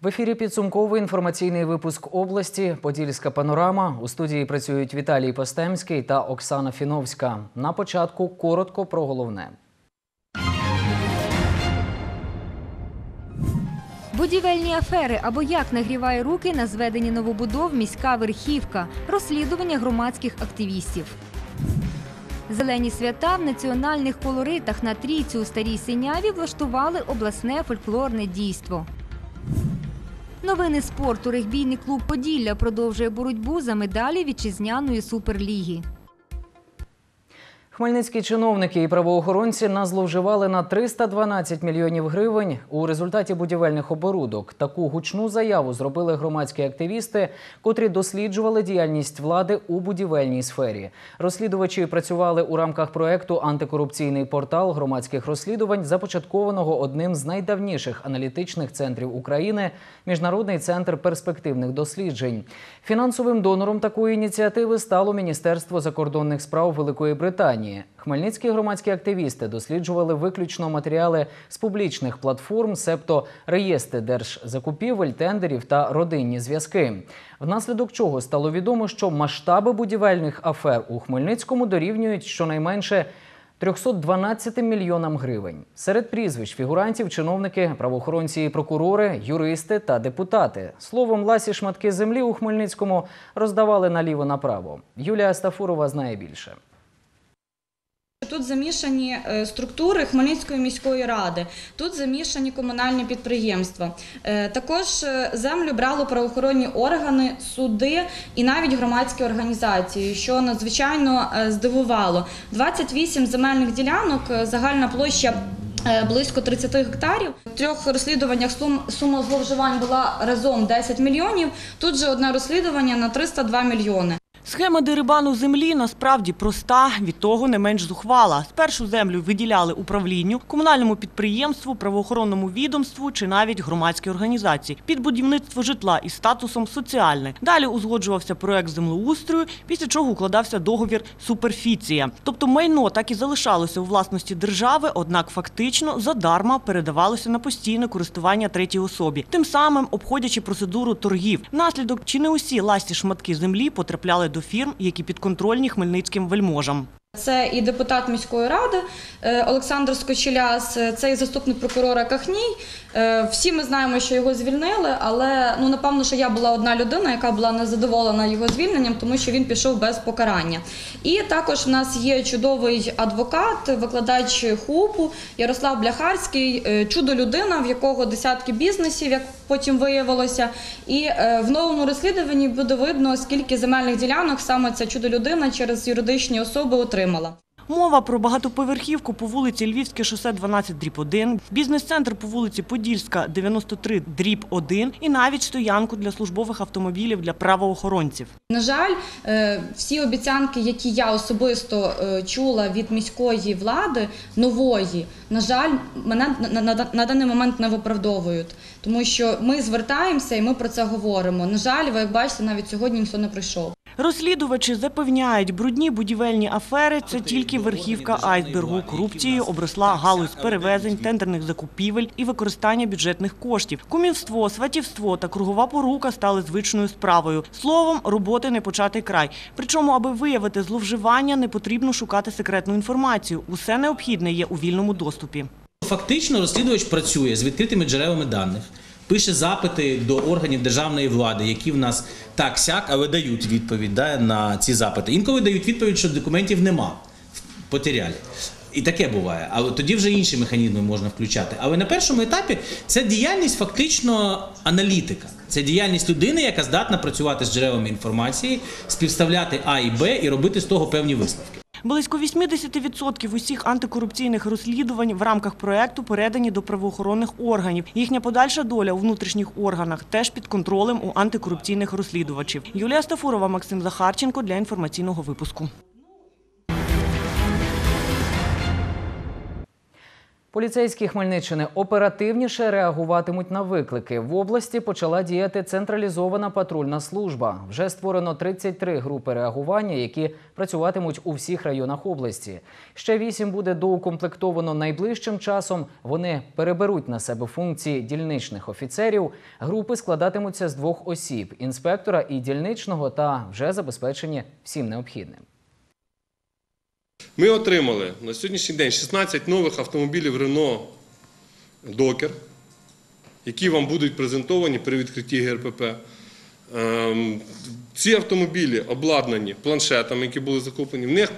В ефірі підсумковий інформаційний випуск області «Подільська панорама». У студії працюють Віталій Постемський та Оксана Фіновська. На початку коротко про головне. Будівельні афери або як нагріває руки на зведенні новобудов міська верхівка. Розслідування громадських активістів. Зелені свята в національних колоритах на Трійці у Старій Синяві влаштували обласне фольклорне дійство. Новини спорту. Регбійний клуб «Поділля» продовжує боротьбу за медалі вітчизняної суперліги. Хмельницькі чиновники і правоохоронці назловживали на 312 мільйонів гривень у результаті будівельних оборудок. Таку гучну заяву зробили громадські активісти, котрі досліджували діяльність влади у будівельній сфері. Розслідувачі працювали у рамках проєкту «Антикорупційний портал громадських розслідувань», започаткованого одним з найдавніших аналітичних центрів України – Міжнародний центр перспективних досліджень. Фінансовим донором такої ініціативи стало Міністерство закордонних справ Великої Британії. Хмельницькі громадські активісти досліджували виключно матеріали з публічних платформ, себто реєстри держзакупівель, тендерів та родинні зв'язки. Внаслідок чого стало відомо, що масштаби будівельних афер у Хмельницькому дорівнюють щонайменше 312 мільйонам гривень. Серед прізвищ фігурантів – чиновники, правоохоронці і прокурори, юристи та депутати. Словом, ласі шматки землі у Хмельницькому роздавали наліво-направо. Юлія Стафурова знає більше. Тут замішані структури Хмельницької міської ради, тут замішані комунальні підприємства. Також землю брали правоохоронні органи, суди і навіть громадські організації, що надзвичайно здивувало. 28 земельних ділянок, загальна площа близько 30 гектарів. В 3 розслідуваннях сума зловживань була разом 10 мільйонів, тут же одне розслідування на 302 мільйони. Схема дерибану землі насправді проста, від того не менш зухвала. Спершу землю виділяли управлінню, комунальному підприємству, правоохоронному відомству чи навіть громадській організації під будівництво житла із статусом «соціальне». Далі узгоджувався проект землеустрою, після чого укладався договір «суперфіція». Тобто майно так і залишалося у власності держави, однак фактично задарма передавалося на постійне користування третій особі, тим самим обходячи процедуру торгів. Внаслідок чи не усі ласі шматки землі потрапляли до фірм, які підконтрольні хмельницьким вельможам. Це і депутат міської ради Олександр Скочеляс, це і заступник прокурора Кахній. Всі ми знаємо, що його звільнили, але напевно, що я була одна людина, яка була незадоволена його звільненням, тому що він пішов без покарання. І також в нас є чудовий адвокат, викладач ХУПу Ярослав Бляхарський, чудо-людина, в якого десятки бізнесів, як потім виявилося. І в новому розслідуванні буде видно, скільки земельних ділянок саме ця чудо-людина через юридичні особи отримала. Мова про багатоповерхівку по вулиці Львівське шосе 12/1, бізнес-центр по вулиці Подільська 93/1 і навіть стоянку для службових автомобілів для правоохоронців. На жаль, всі обіцянки, які я особисто чула від міської влади, нової, на жаль, мене на даний момент не виправдовують. Тому що ми звертаємося і ми про це говоримо. На жаль, ви як бачите, навіть сьогодні ніхто не прийшов. Розслідувачі запевняють, брудні будівельні афери – це тільки верхівка айсбергу. Корупцією обросла галузь перевезень, тендерних закупівель і використання бюджетних коштів. Кумівство, сватівство та кругова порука стали звичною справою. Словом, роботи не початий край. Причому, аби виявити зловживання, не потрібно шукати секретну інформацію. Усе необхідне є у вільному доступі. Фактично розслідувач працює з відкритими джерелами даних. Пише запити до органів державної влади, які в нас так-сяк, але дають відповідь на ці запити. Інколи дають відповідь, що документів нема, потеряли. І таке буває. Але тоді вже інші механізми можна включати. Але на першому етапі це діяльність фактично аналітика. Це діяльність людини, яка здатна працювати з джерелами інформації, співставляти А і Б і робити з того певні висновки. Близько 80% усіх антикорупційних розслідувань в рамках проєкту передані до правоохоронних органів. Їхня подальша доля у внутрішніх органах теж під контролем у антикорупційних розслідувачів. Юлія Стафурова, Максим Захарченко для інформаційного випуску. Поліцейські Хмельниччини оперативніше реагуватимуть на виклики. В області почала діяти централізована патрульна служба. Вже створено 33 групи реагування, які працюватимуть у всіх районах області. Ще 8 буде доукомплектовано найближчим часом. Вони переберуть на себе функції дільничних офіцерів. Групи складатимуться з 2 осіб – інспектора і дільничного, та вже забезпечені всім необхідним. Ми отримали на сьогоднішній день 16 нових автомобілів Renault Docker, які вам будуть презентовані при відкритті ГРПП. Ці автомобілі обладнані планшетами, які були закуплені. В них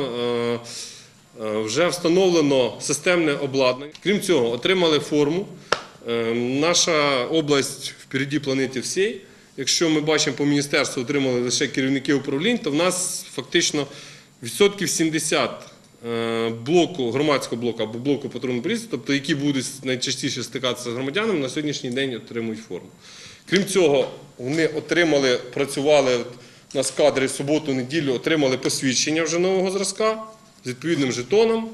вже встановлено системне обладнання. Крім цього, отримали форму. Наша область впереді планети всій. Якщо ми бачимо по міністерству, отримали лише керівники управлінь, то в нас фактично 70% блоку, громадського блоку або блоку патрульної поліції, тобто які будуть найчастіше стикатися з громадянами, на сьогоднішній день отримують форму. Крім цього, вони отримали, працювали у нас кадри суботу-неділю, отримали посвідчення вже нового зразка з відповідним жетоном.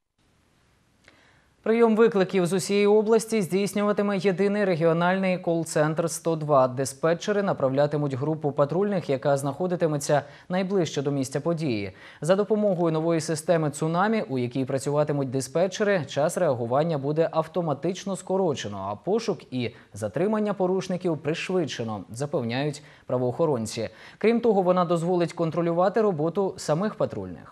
Прийом викликів з усієї області здійснюватиме єдиний регіональний кол-центр 102. Диспетчери направлятимуть групу патрульних, яка знаходитиметься найближче до місця події. За допомогою нової системи «Цунамі», у якій працюватимуть диспетчери, час реагування буде автоматично скорочено, а пошук і затримання порушників пришвидшено, запевняють правоохоронці. Крім того, вона дозволить контролювати роботу самих патрульних.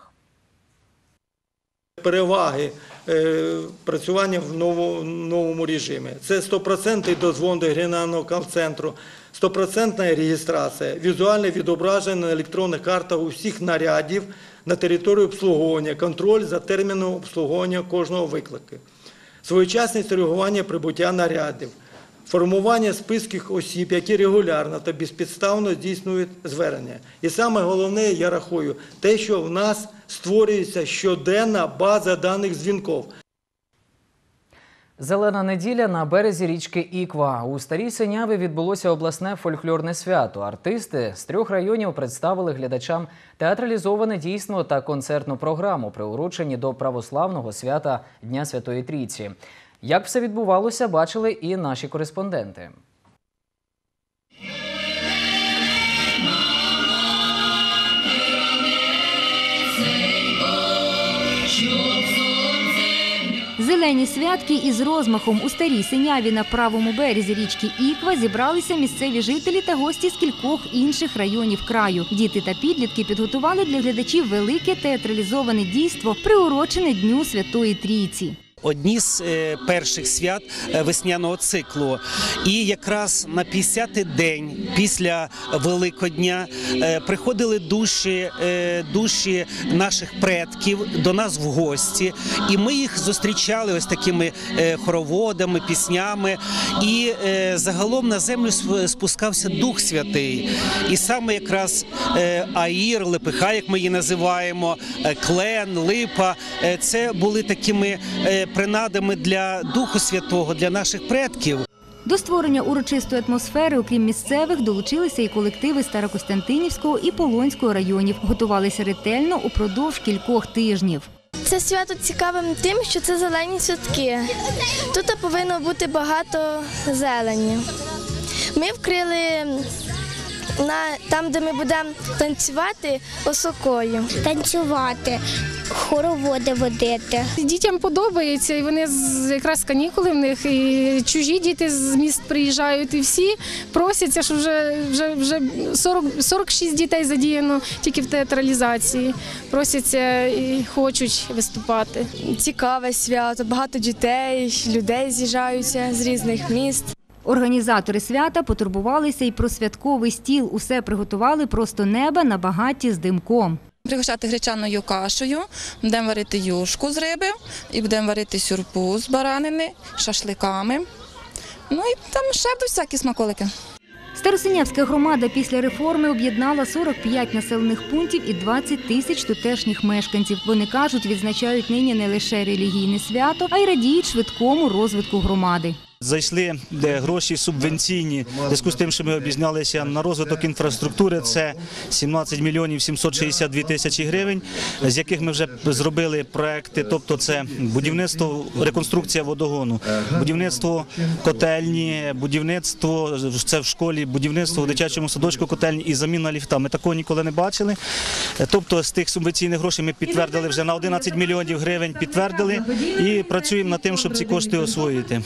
Переваги працювання в новому режимі. Це 100% дозвон до регіонального кол-центру, 100% реєстрація, візуальне відображення на електронних картах усіх нарядів на території обслуговування, контроль за терміном обслуговування кожного виклику, своєчасність реагування прибуття нарядів, формування списків осіб, які регулярно та безпідставно здійснюють звернення. І саме головне, я рахую, те, що в нас створюється щоденна база даних дзвінків. Зелена неділя на березі річки Іква. У Старій Синяві відбулося обласне фольклорне свято. Артисти з 3 районів представили глядачам театралізоване дійство та концертну програму, приурочені до православного свята Дня Святої Трійці. Як все відбувалося, бачили і наші кореспонденти. Зелені святки із розмахом у Старій Синяві на правому березі річки Іква зібралися місцеві жителі та гості з кількох інших районів краю. Діти та підлітки підготували для глядачів велике театралізоване дійство, приурочене Дню Святої Трійці. Одні з перших свят весняного циклу. І якраз на 50-й день після Великодня приходили душі наших предків до нас в гості. І ми їх зустрічали ось такими хороводами, піснями. І загалом на землю спускався Дух Святий. І саме якраз аїр, лепиха, як ми її називаємо, клен, липа – це були такими принадами для Духу Святого, для наших предків. До створення урочистої атмосфери, окрім місцевих, долучилися і колективи Старокостянтинівського і Полонського районів. Готувалися ретельно упродовж кількох тижнів. Це свято цікавим тим, що це зелені святки. Тут повинно бути багато зелені. Ми вкрили там, де ми будемо танцювати, осокою. Танцювати, хороводи водити. Дітям подобається, і вони якраз канікули в них, і чужі діти з міст приїжджають, і всі просяться, що вже 46 дітей задіяно тільки в театралізації. Просяться і хочуть виступати. Цікаве свято, багато дітей, людей з'їжджаються з різних міст. Організатори свята потурбувалися і про святковий стіл. Усе приготували просто неба на багатті з димком. Пригощати гречаною кашею, будемо варити юшку з риби, і будемо варити сюрпу з баранини, шашликами. Ну і там ще будуть всякі смаколики. Старосинявська громада після реформи об'єднала 45 населених пунктів і 20 тисяч тутешніх мешканців. Вони кажуть, відзначають нині не лише релігійне свято, а й радіють швидкому розвитку громади. Зайшли гроші субвенційні, в зв'язку з тим, що ми об'єдналися на розвиток інфраструктури, це 17 мільйонів 762 тисячі гривень, з яких ми вже зробили проекти, тобто це будівництво, реконструкція водогону, будівництво котельні, будівництво, це в школі, будівництво в дитячому садочку котельні і заміна ліфта. Ми такого ніколи не бачили. Тобто з тих субвенційних грошей ми підтвердили вже на 11 мільйонів гривень, підтвердили і працюємо над тим, щоб ці кошти освоїти.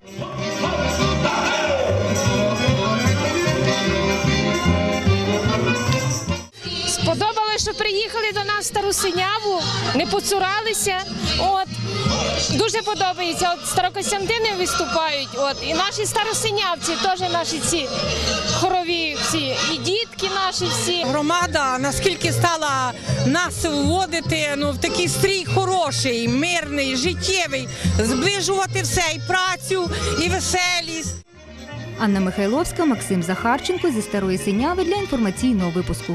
Сподобалося, що приїхали до нас в Стару Синяву, не поцуралися. Дуже подобається. Старокостянтини виступають. І наші старосинявці, теж наші ці хорові всі, і дітки наші всі. Громада наскільки стала нас вводити в такий стрій хороший, мирний, життєвий, зближувати все, і працю, і веселість. Анна Михайловська, Максим Захарченко зі Старої Синяви для інформаційного випуску.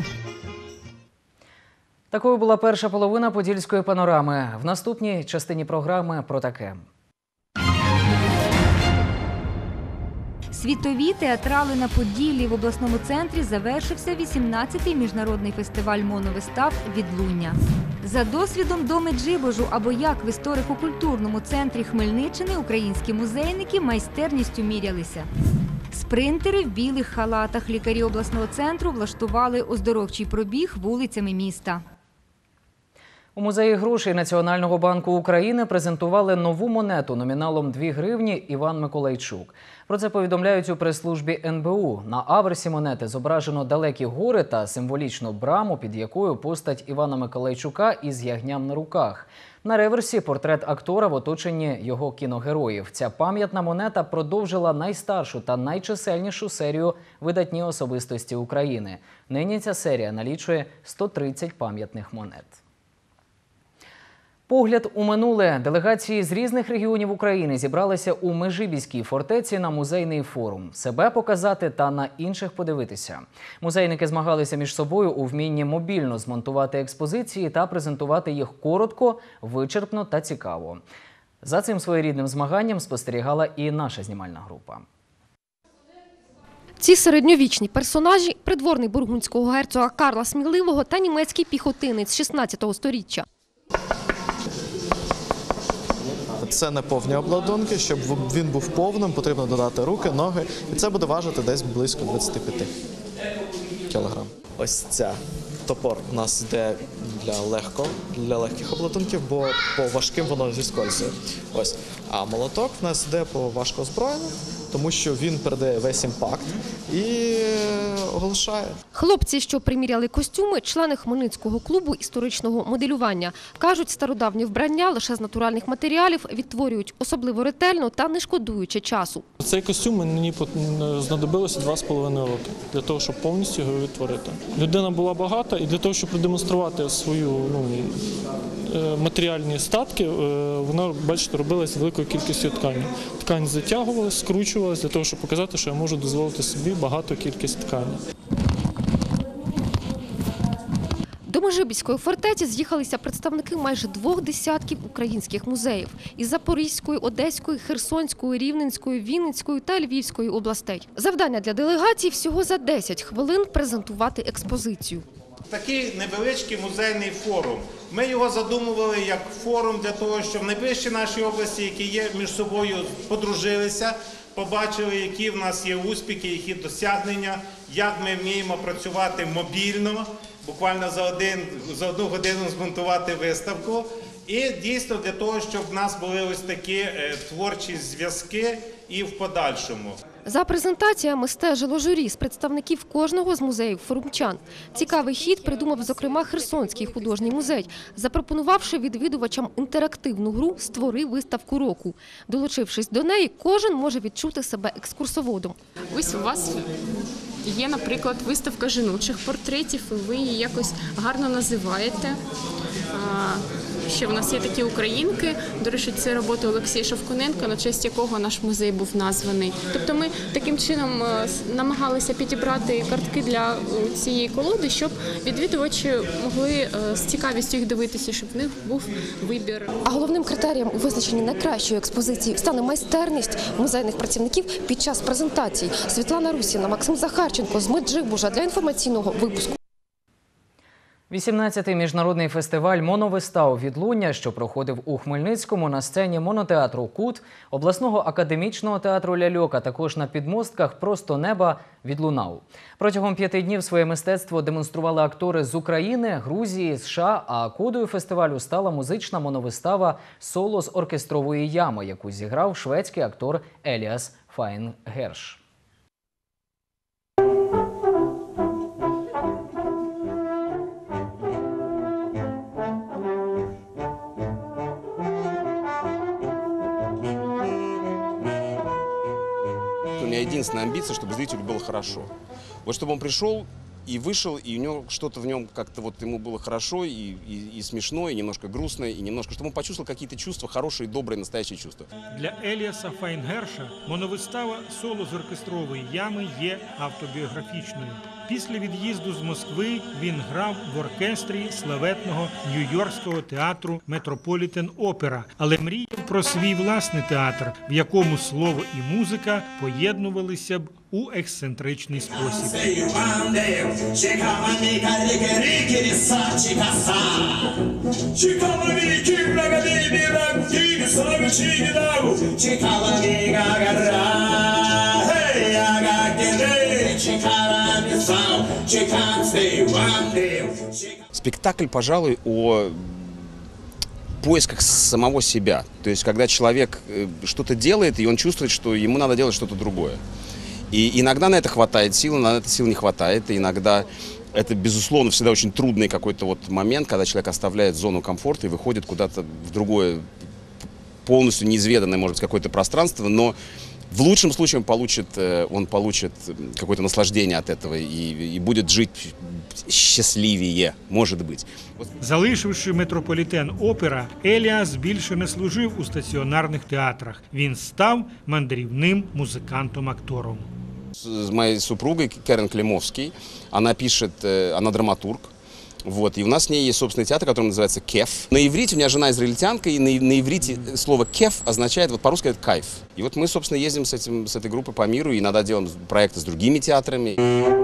Такою була перша половина Подільської панорами. В наступній частині програми про таке. Світові театрали на Поділлі. В обласному центрі завершився 18-й міжнародний фестиваль моновистав «Відлуння». За досвідом до Меджибожу або як в історико-культурному центрі Хмельниччини українські музейники майстерністю мірялися. Спринтери в білих халатах. Лікарі обласного центру влаштували оздоровчий пробіг вулицями міста. У музеї грошей Національного банку України презентували нову монету номіналом 2 гривні «Іван Миколайчук». Про це повідомляють у прес-службі НБУ. На аверсі монети зображено далекі гори та символічну браму, під якою постать Івана Миколайчука із ягням на руках. На реверсі – портрет актора в оточенні його кіногероїв. Ця пам'ятна монета продовжила найстаршу та найчисельнішу серію «Видатні особистості України». Нині ця серія налічує 130 пам'ятних монет. Погляд у минуле. Делегації з різних регіонів України зібралися у Межибіській фортеці на музейний форум. Себе показати та на інших подивитися. Музейники змагалися між собою у вмінні мобільно змонтувати експозиції та презентувати їх коротко, вичерпно та цікаво. За цим своєрідним змаганням спостерігала і наша знімальна група. Ці середньовічні персонажі – придворний бургундського герцога Карла Сміливого та німецький піхотинець 16 століття. Це не повні обладунки, щоб він був повним, потрібно додати руки, ноги, і це буде важити десь близько 25 кілограм. Ось ця топор у нас йде для легких обладунків, бо по важким воно зіскользує. Ось. А молоток в нас йде по важкоозброєним, тому що він передає весь імпакт і оголошає. Хлопці, що приміряли костюми, члени Хмельницького клубу історичного моделювання. Кажуть, стародавнє вбрання лише з натуральних матеріалів відтворюють особливо ретельно та не шкодуючи часу. Цей костюм мені знадобилося 2,5 роки для того, щоб повністю його відтворити. Людина була багата, і для того, щоб продемонструвати свої матеріальні статки, вона, бачите, робилася з великою кількістю тканів. Ткань затягувалась, скручувалась для того, щоб показати, що я можу дозволити собі багату кількість ткані. До Межибіської фортеці з'їхалися представники майже 2 десятків українських музеїв із Запорізької, Одеської, Херсонської, Рівненської, Вінницької та Львівської областей. Завдання для делегації всього за 10 хвилин презентувати експозицію. Такий невеличкий музейний форум. Ми його задумували як форум для того, щоб найближчі наші області, які є між собою, подружилися, побачили, які в нас є успіхи, які досягнення, як ми вміємо працювати мобільно, буквально за одну годину змонтувати виставку. І дійсно для того, щоб в нас були ось такі творчі зв'язки і в подальшому. За презентаціями стежило журі з представників кожного з музеїв форумчан. Цікавий хід придумав, зокрема, Херсонський художній музей, запропонувавши відвідувачам інтерактивну гру «Створи виставку року». Долучившись до неї, кожен може відчути себе екскурсоводом. Ось у вас є, наприклад, виставка жіночих портретів, і ви її якось гарно називаєте. що в нас є такі українки. До речі, це робота Олексія Шовкуненка, на честь якого наш музей був названий. Тобто ми таким чином намагалися підібрати картки для цієї колоди, щоб відвідувачі могли з цікавістю їх дивитися, щоб в них був вибір. А головним критерієм у визначенні найкращої експозиції стане майстерність музейних працівників під час презентацій. Світлана Русіна, Максим Захарченко з Меджибужа для інформаційного випуску. 18-й міжнародний фестиваль моновистав «Відлуння», що проходив у Хмельницькому на сцені монотеатру «Кут», обласного академічного театру «Ляльок», а також на підмостках «Просто неба» відлунав. Протягом 5 днів своє мистецтво демонстрували актори з України, Грузії, США, а кодою фестивалю стала музична моновистава «Соло з оркестрової ями», яку зіграв шведський актор Еліас Файнгерш. У меня единственная амбиция, чтобы зрителю было хорошо. Вот чтобы он пришел и вышел, и у него что-то в нем как-то вот ему было хорошо, и смешно, и немножко грустно, и немножко, чтобы он почувствовал какие-то чувства, хорошие, добрые, настоящие чувства. Для Еліаса Файнгерша моновистава «Соло з оркестрової ями» є автобіографічною. Після від'їзду з Москви він грав в оркестрі славетного нью-йоркського театру Метрополітен Опера, але мріяв про свій власний театр, в якому слово і музика поєднувалися б у ексцентричний спосіб. Спектакль, пожалуй, о поисках самого себя. То есть, когда человек что-то делает, и он чувствует, что ему надо делать что-то другое. И иногда на это хватает сил, иногда на это сил не хватает. И иногда это, безусловно, всегда очень трудный какой-то вот момент, когда человек оставляет зону комфорта и выходит куда-то в другое, полностью неизведанное, может быть, какое-то пространство, но в лучшем случае он получит какое-то наслаждение от этого и будет жить щасливее, може бути. Залишивши Метрополітен Опера, Еліас більше не служив у стаціонарних театрах. Він став мандрівним музикантом-актором. С моей супругой Керен Климовской, она драматург. Вот, и у нас с ней есть собственный театр, который называется «Кеф». На иврите, у меня жена израильтянка, и на иврите слово «кеф» означает, вот по-русски это «кайф». И вот мы, собственно, ездим с этой группой по миру, и иногда делаем проекты с другими театрами.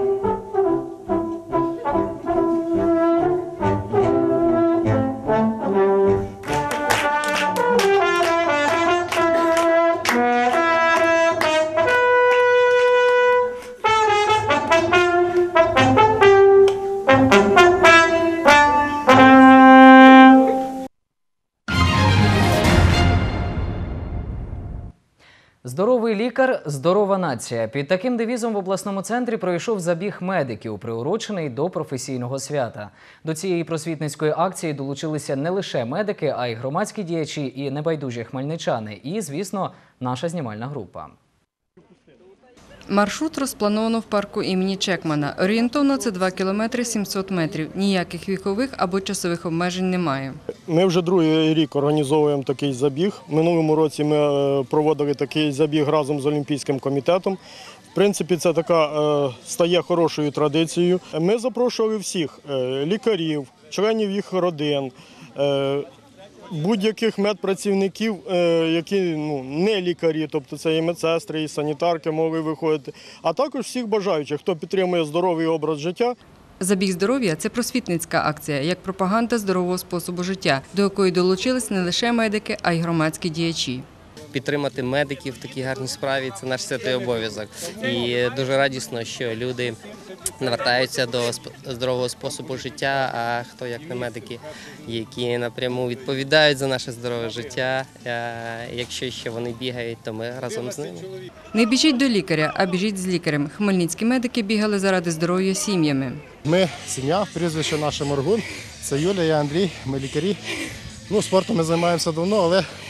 Здоровий лікар – здорова нація. Під таким девізом в обласному центрі пройшов забіг медиків, приурочений до професійного свята. До цієї просвітницької акції долучилися не лише медики, а й громадські діячі і небайдужі хмельничани. І, звісно, наша знімальна група. Маршрут розплановано в парку імені Чекмана. Орієнтовно це 2 кілометри 700 метрів. Ніяких вікових або часових обмежень немає. Ми вже другий рік організовуємо такий забіг. Минулому році ми проводили такий забіг разом з Олімпійським комітетом. В принципі, це стає хорошою традицією. Ми запрошували всіх лікарів, членів їх родин, будь-яких медпрацівників, які не лікарі, тобто це і медсестри, і санітарки могли виходити, а також всіх бажаючих, хто підтримує здоровий образ життя. Забіг здоров'я – це просвітницька акція, як пропаганда здорового способу життя, до якої долучились не лише медики, а й громадські діячі. Підтримати медиків в такій гарній справі – це наш святий обов'язок. І дуже радісно, що люди навертаються до здорового способу життя, а хто як не медики, які напряму відповідають за наше здорове життя. Якщо ще вони бігають, то ми разом з ними. Не біжіть до лікаря, а біжіть з лікарем. Хмельницькі медики бігали заради здоров'я сім'ями. Ми сім'я, прізвище наше Моргун, це Юля, я Андрій, ми лікарі. Спортом ми займаємося давно, але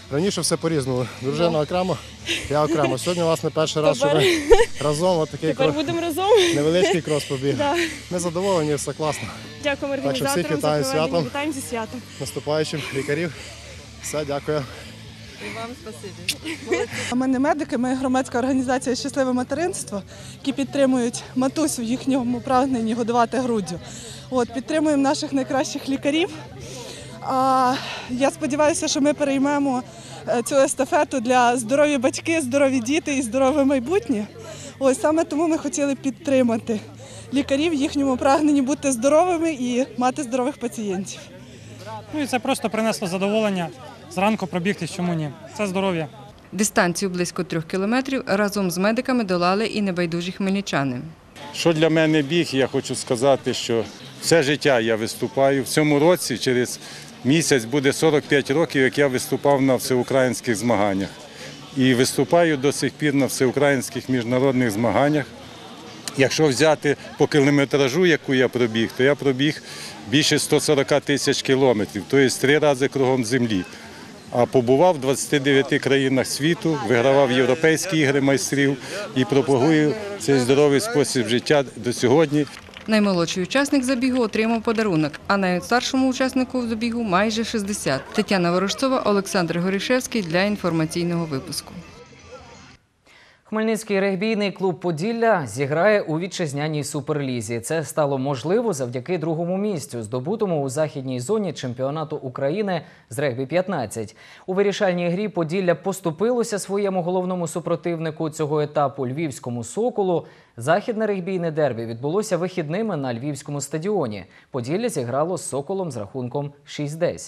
Раніше все по-різному. Дружина окремо, я окремо. Сьогодні, власне, перший раз, що ми разом отакий будемо разом. невеличкий крос побіг. Да. Ми задоволені, все класно. Дякуємо Так що всіх організаторам за вітаю з проведення. святом. Вітаємо зі святом. Наступаючим лікарів. Все, дякую. І вам спасибі. Ми не медики, ми громадська організація «Щасливе материнство», які підтримують матусь в їхньому прагненні годувати груддю. Підтримуємо наших найкращих лікарів. Я сподіваюся, що ми переймемо цю естафету для здорові батьки, здорові діти і здорове майбутнє. Саме тому ми хотіли підтримати лікарів в їхньому прагненні бути здоровими і мати здорових пацієнтів. І це просто принесло задоволення. Зранку пробігти, чому ні? Це здоров'я. Дистанцію близько 3 кілометрів разом з медиками долали і небайдужі хмельничани. Що для мене біг, я хочу сказати, що все життя я виступаю. В цьому році, через місяць, буде 45 років, як я виступав на всеукраїнських змаганнях. І виступаю до сих пір на всеукраїнських міжнародних змаганнях. Якщо взяти по кілометражу, яку я пробіг, то я пробіг більше 140 тисяч кілометрів, тобто 3 рази кругом землі. А побував в 29 країнах світу, вигравав європейські ігри майстрів і пропагую цей здоровий спосіб життя до сьогодні. Наймолодший учасник забігу отримав подарунок, а найстаршому учаснику забігу майже 60. Тетяна Ворожцова, Олександр Горішевський для інформаційного випуску. Хмельницький регбійний клуб «Поділля» зіграє у вітчизняній суперлізі. Це стало можливо завдяки другому місцю, здобутому у західній зоні чемпіонату України з регбі-15. У вирішальній грі «Поділля» поступилося своєму головному супротивнику цього етапу – львівському «Соколу». Західне регбійне дербі відбулося вихідними на львівському стадіоні. «Поділля» зіграло з «Соколом» з рахунком 6-10.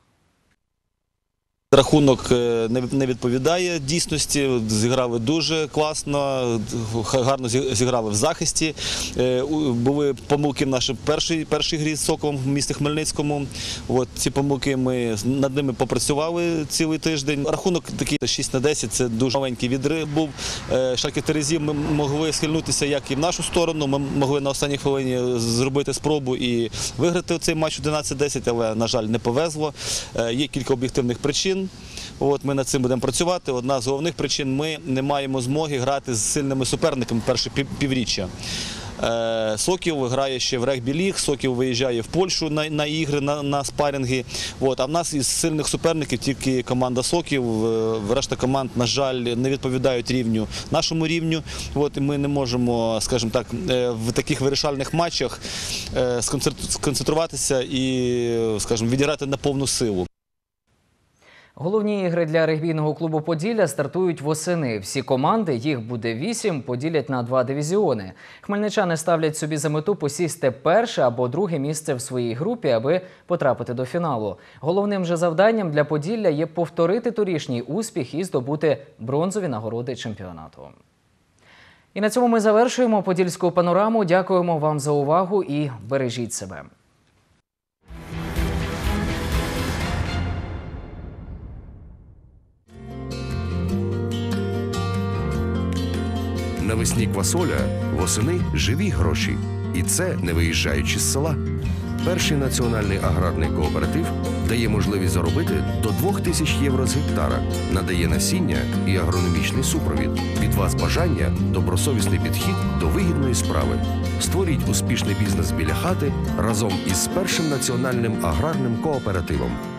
Рахунок не відповідає дійсності, зіграли дуже класно, гарно зіграли в захисті. Були помилки в нашій першій грі з «Соколом» в місті Хмельницькому. Ці помилки ми над ними попрацювали цілий тиждень. Рахунок такий 6-10, це дуже маленький відрив був. Шальке Терезів ми могли схильнутися як і в нашу сторону, ми могли на останній хвилині зробити спробу і виграти цей матч 11-10, але, на жаль, не повезло. Є кілька об'єктивних причин. Ми над цим будемо працювати. Одна з головних причин – ми не маємо змоги грати з сильними суперниками перше півріччя. «Сокіл» грає ще в регбі-ліг, «Сокіл» виїжджає в Польщу на ігри, на спарринги. А в нас із сильних суперників тільки команда «Сокіл», решта команд, на жаль, не відповідають нашому рівню. І ми не можемо, скажімо так, в таких вирішальних матчах сконцентруватися і, скажімо, відіграти на повну силу. Головні ігри для регбійного клубу «Поділля» стартують восени. Всі команди, їх буде 8, поділять на 2 дивізіони. Хмельничани ставлять собі за мету посісти перше або друге місце в своїй групі, аби потрапити до фіналу. Головним же завданням для «Поділля» є повторити торішній успіх і здобути бронзові нагороди чемпіонату. І на цьому ми завершуємо «Подільську панораму». Дякуємо вам за увагу і бережіть себе. Навесні квасоля, восени живі гроші. І це не виїжджаючи з села. Перший національний аграрний кооператив дає можливість заробити до 2000 євро з гектара, надає насіння і агрономічний супровід. Від вас бажання – добросовісний підхід до вигідної справи. Створіть успішний бізнес біля хати разом із першим національним аграрним кооперативом.